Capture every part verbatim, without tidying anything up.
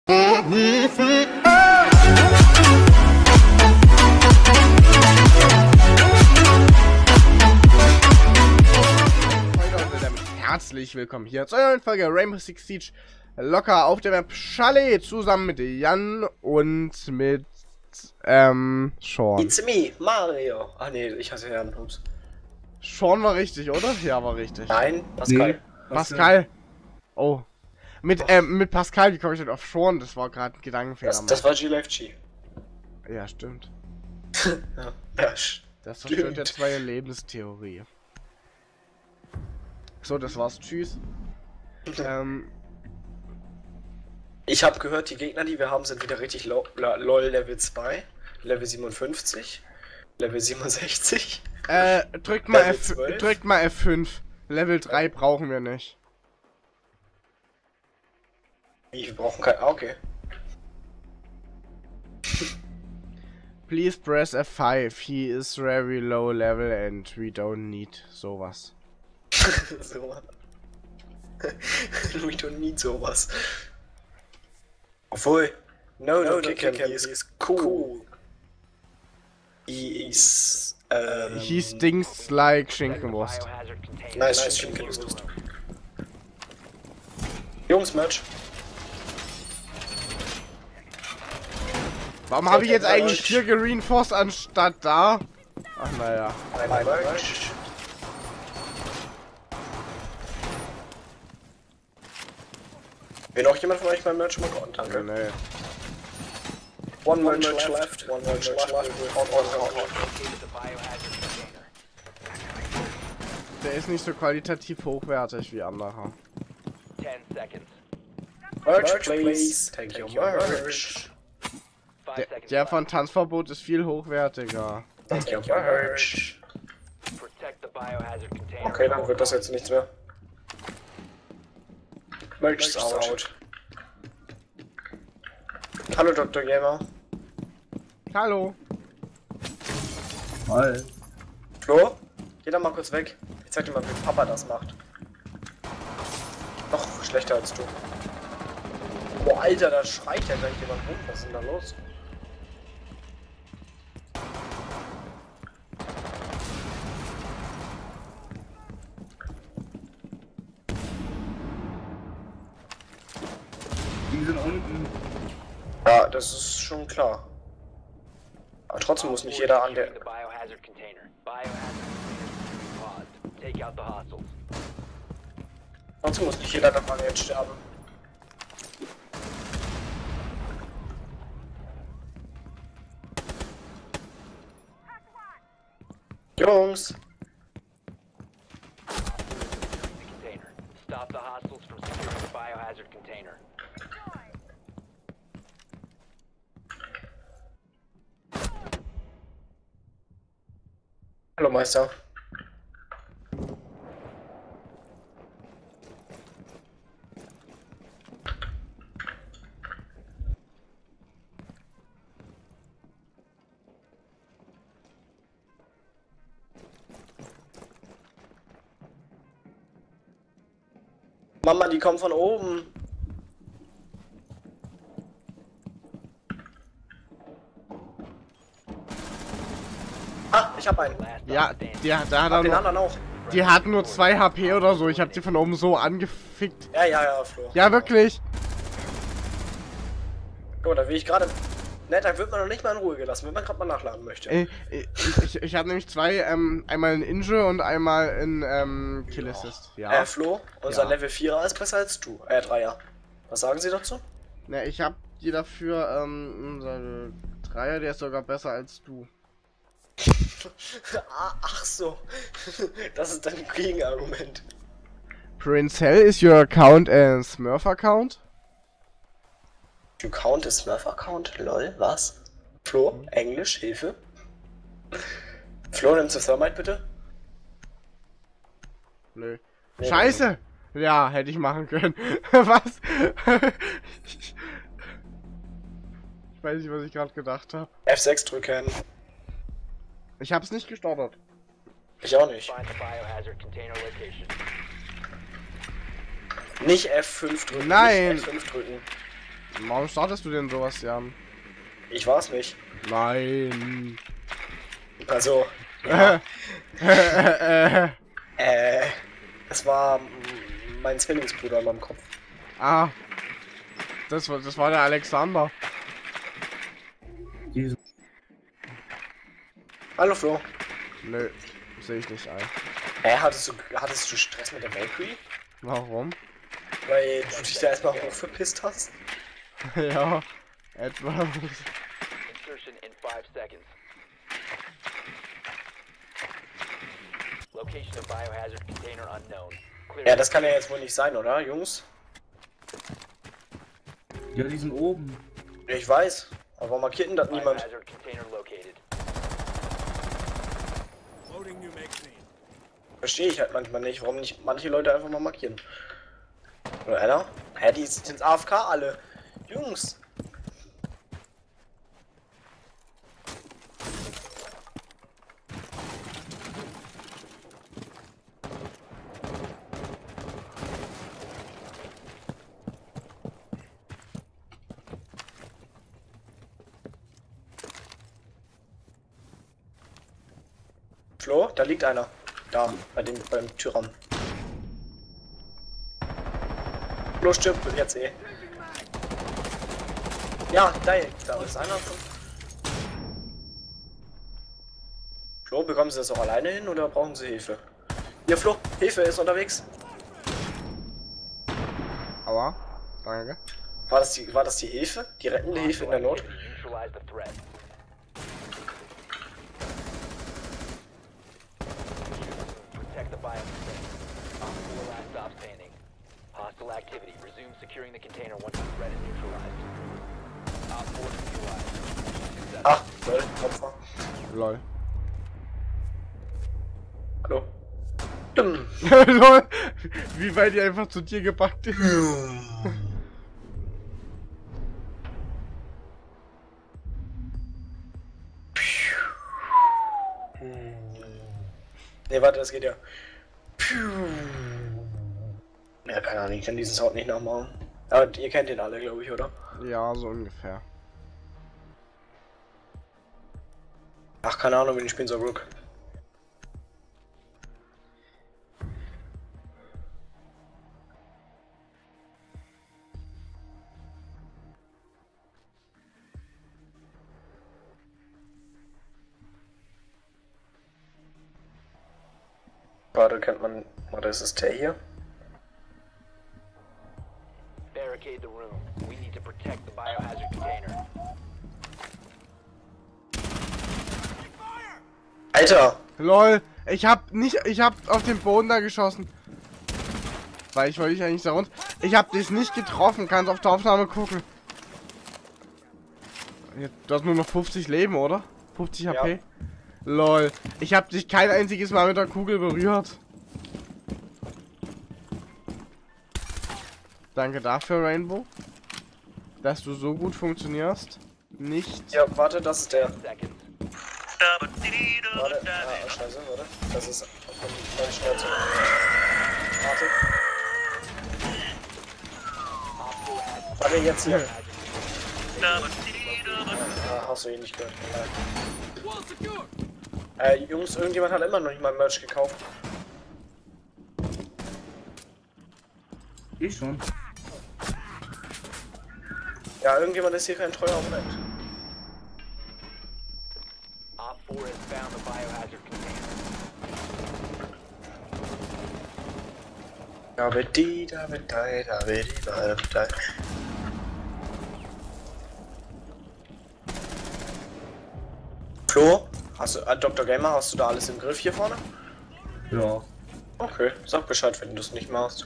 Herzlich willkommen hier zu einer neuen Folge Rainbow Six Siege locker auf der Map Chalet zusammen mit Jan und mit ähm Sean. It's me, Mario. Ah ne, ich hasse Herrn. Ups. Sean war richtig, oder? Ja, war richtig. Nein, Pascal. Nee. Pascal. Oh. Mit ähm, mit Pascal, wie komme ich denn auf Sean? Das war gerade ein Gedankenfehler. Das, das war G-Life-G. Ja, stimmt. ja, ja, das zerstört jetzt meine Lebenstheorie. So, das war's. Tschüss. ähm, ich habe gehört, die Gegner, die wir haben, sind wieder richtig low, lol Level zwei, Level siebenundfünfzig, Level siebenundsechzig. Äh, drückt mal F, drückt mal F fünf. Level drei brauchen wir nicht. Wir brauchen kein. Ah, okay. Please press F five. He is very low level and we don't need sowas. so. We don't need sowas. Obwohl. No, no, no kick him. He is cool. He is. Um, He stinks like Schinkenwurst. Nice, nice Schinkenwurst. Jungs, Match. Warum habe ich jetzt eigentlich hier gereinforced anstatt da? Ach naja. Will noch jemand von euch beim Merch mal kommen? Danke. Nee. One Merch left, one Merch left. Der ist nicht so qualitativ hochwertig wie andere. Merch, please. Thank you, Merch. Der, der von Tanzverbot ist viel hochwertiger. Thank you, Merch. Okay, dann wird das jetzt nichts mehr. Merch ist out. Hallo Doktor Gamer. Hallo. Hi. Flo? Geh da mal kurz weg. Ich zeig dir mal, wie Papa das macht. Noch schlechter als du. Boah, Alter, da schreit ja gleich jemand rum. Was ist denn da los? Die sind unten. Ja, das ist schon klar. Aber trotzdem muss nicht jeder an der... Trotzdem muss nicht jeder davon jetzt sterben. Jungs! Stop the hostiles from securing the biohazard container. Hallo Meister. Mama, die kommen von oben. Ah, ich hab einen. Ja, der, der hat Hab den nur, anderen auch. die hatten nur zwei H P oder so. Ich hab die von oben so angefickt. Ja, ja, ja, Flo. Ja, wirklich. Guck mal, da will ich gerade. Ne, da wird man noch nicht mal in Ruhe gelassen, wenn man gerade mal nachladen möchte. Ich, ich, ich, ich habe nämlich zwei, ähm, einmal in Injure und einmal in ähm, Kill Assist. Ja. Äh, Flo, unser Ja. Level vierer ist besser als du. Äh, Dreier. Was sagen Sie dazu? Ne, ich hab die dafür, ähm, unser Dreier, der ist sogar besser als du. ah, ach so. Das ist dein Gegenargument. Prince Hell, is your account a Smurf account? You count a Smurf account? Lol, was? Flo, mhm. Englisch, Hilfe. Flo, nimmst du Thermite bitte? Nö. Nee, Scheiße! Ja, hätte ich machen können. Was? Ich weiß nicht, was ich gerade gedacht habe. F sechs drücken. Ich hab's nicht gestartet. Ich auch nicht. Nicht F fünf drücken. Nein. Nicht F fünf drücken. Warum startest du denn sowas, Jan? Ich war's nicht. Nein. Also, Ja. äh, es war mm, mein Zwillingsbruder in meinem Kopf. Ah. Das war, das war der Alexander. Jesus. Hallo Flo. Nö, sehe ich nicht ein. Hä, hattest du, hattest du Stress mit der Valkyrie? Warum? Weil du dich da erstmal hoch verpisst hast? Ja, etwas. Insertion in five seconds. Location of biohazard container unknown. Clear. Ja, das kann ja jetzt wohl nicht sein, oder, Jungs? Ja, die sind oben. Ich weiß. Aber warum markiert denn das niemand? Biohazard container located. Verstehe ich halt manchmal nicht, warum nicht manche Leute einfach mal markieren. Oder einer? Hä, die sind A F K alle. Jungs. Flo, da liegt einer. Da, bei dem, beim Tyrann. Flo stirbt jetzt eh. Ja, da, da ist einer von. Flo, bekommen Sie das auch alleine hin oder brauchen Sie Hilfe? Hier, Flo, Hilfe ist unterwegs. Aua, danke. War das die, war das die Hilfe? Die rettende Hilfe in der Not? Neutralize the threat. Protect the biocontainer. Op four last stop standing. Hostile activity. Resume securing the container once the threat is neutralized. Op four neutralized. Success. Ach, lol, Opfer. Lol. Hallo. Dumm. Lol. Wie weit die einfach zu dir gepackt ist. Ne, warte, das geht ja. Ja, keine Ahnung, ich kann diesen Sound nicht nachmachen. Aber ihr kennt den alle, glaube ich, oder? Ja, so ungefähr. Ach, keine Ahnung, wie ich spielen soll, Rook. Warte, kennt man. Warte, ist es der hier? Barricade the room. We need to protect the biohazard container. Alter! Lol, ich hab nicht, ich hab auf den Boden da geschossen. Weil ich wollte dich eigentlich da runter. Ich hab dich nicht getroffen, kannst auf der Aufnahme gucken. Du hast nur noch fünfzig Leben, oder? fünfzig H P? Ja. Lol, ich hab dich kein einziges Mal mit der Kugel berührt. Danke dafür, Rainbow. Dass du so gut funktionierst. Nicht. Ja, warte, das ist der. Seconds. Warte, ah, scheiße, warte. Das ist von meinem Schmerz. Warte. Warte, jetzt hier. Ah, hast du ihn nicht gehört. Äh, Jungs, irgendjemand hat immer noch nicht mal Merch gekauft. Ich schon. Ja, irgendjemand ist hier kein treuer Abonnent. Op four has found the biohazard container. Da wird die, da wird die, da wird die, da wird die. Flo, hast du, äh, Doktor Gamer, hast du da alles im Griff hier vorne? Ja. Okay, sag Bescheid, wenn du es nicht machst.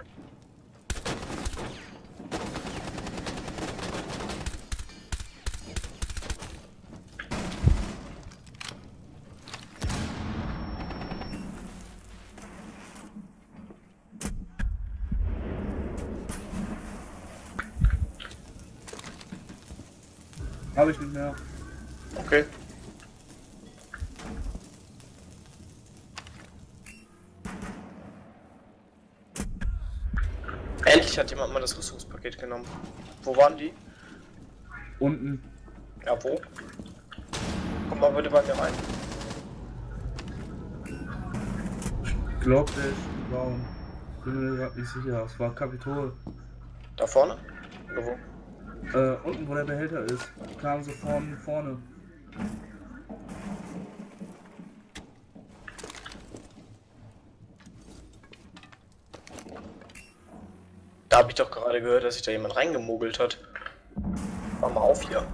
Habe ich nicht mehr. Okay. Endlich Eigentlich hat jemand mal das Rüstungspaket genommen. Wo waren die? Unten. Ja, wo? Komm mal bitte bei mir rein. Ich glaube, der ist down. Bin mir gerade nicht sicher. Es war Kapitol. Da vorne? Oder wo? Äh, unten, wo der Behälter ist. Kam so vorne, vorne. Da habe ich doch gerade gehört, dass sich da jemand reingemogelt hat. Mach mal auf hier.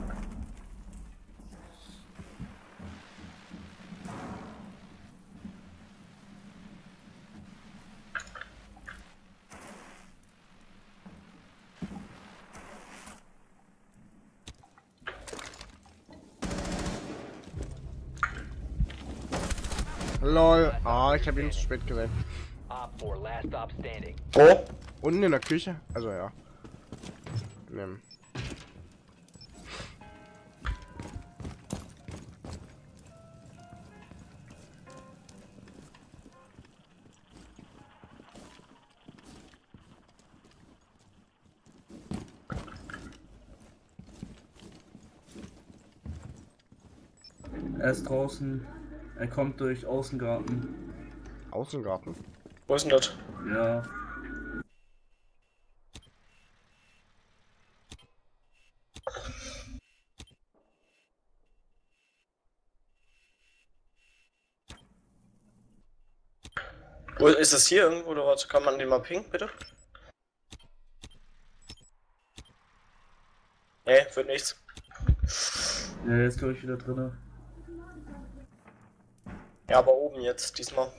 Lol. Ah, ich habe ihn zu spät gesehen. Op four, last stop standing. Wo? Unten in der Küche? Also ja. Nehmen. Er ist draußen. Er kommt durch Außengarten. Außengarten. Wo ist denn das? Ja. Wo ist es hier irgendwo oder was? Kann man den mal pingen, bitte? Nee, wird nichts. Ja, er ist glaube ich wieder drinne. Ja, aber oben jetzt, diesmal.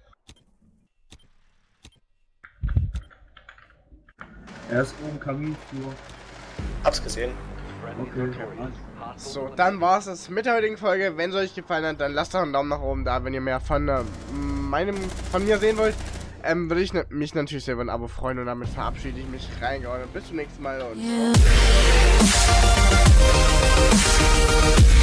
Er ist oben Kaminflur. Hab's gesehen. Okay. So, dann war's das mit der heutigen Folge. Wenn es euch gefallen hat, dann lasst doch einen Daumen nach oben da. Wenn ihr mehr von äh, meinem, von mir sehen wollt, ähm, würde ich mich natürlich sehr über ein Abo freuen. Und damit verabschiede ich mich reingehauen. Bis zum nächsten Mal und Yeah.